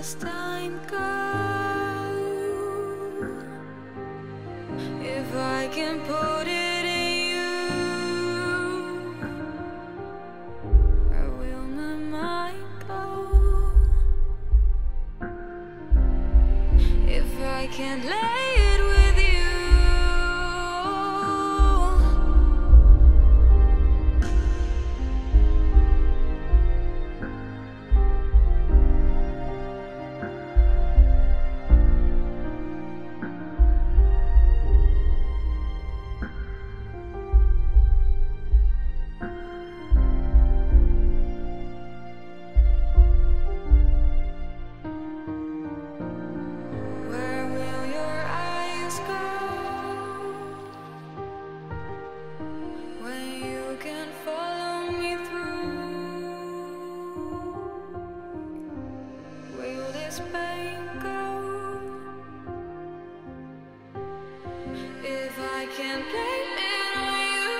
does time go? If I can put it in you, where will my mind go? If I can lay it with you, pain go? If I can blame it on you,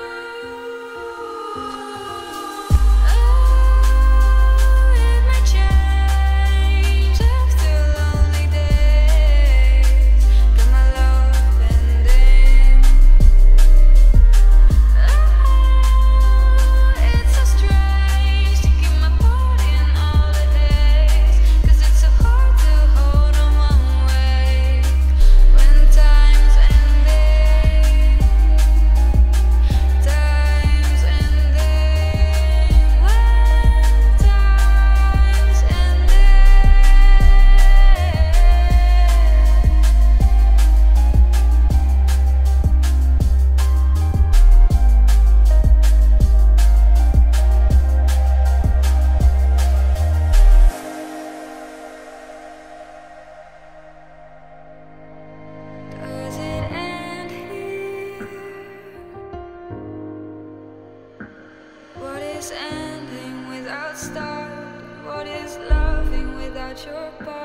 oh, it may change after lonely days. Got my love bending. Oh, it's so strange to keep my part in all the days, 'cause it's so hard to hold on one way when time's ending. Time's ending. When time's Does it end here? What is ending without start? What is loving without your part?